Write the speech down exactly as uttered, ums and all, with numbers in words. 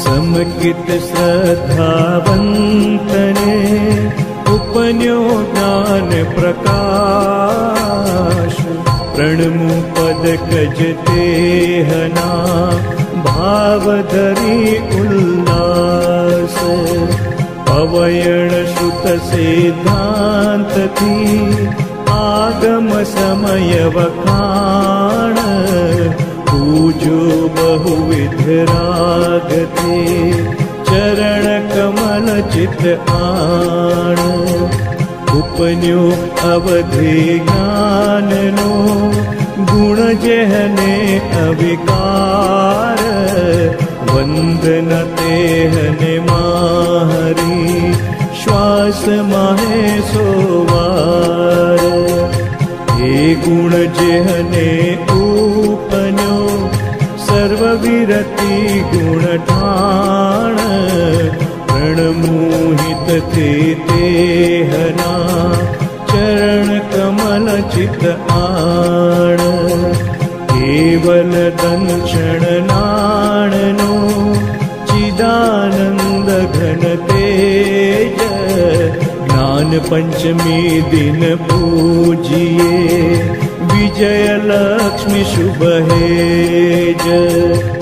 समकित श्रद्धावन्तने उपन्यो ज्ञान प्रकाश। प्रणमु पद कज तेहना भाव धरी उल्लास। पवयण श्रुत सिद्धांत थी आगम समय वखाण। पूजो बहुविध राग थे चरण कमल चित आण। उपन्यो अवधि ज्ञान नो गुण जेहने अविकार। वंदन तेहने माहरी श्वास माहे सोवार। हे गुण जेहने उपन्यो सर्वविरति गुण ठाण। प्रणमोहित थे तेहना चरण कमल चित आण। केवल दंक्षण नाणनो चिदानंद घन तेज। ज्ञान पंचमी दिन पूजिए विजय लक्ष्मी शुभ हेज।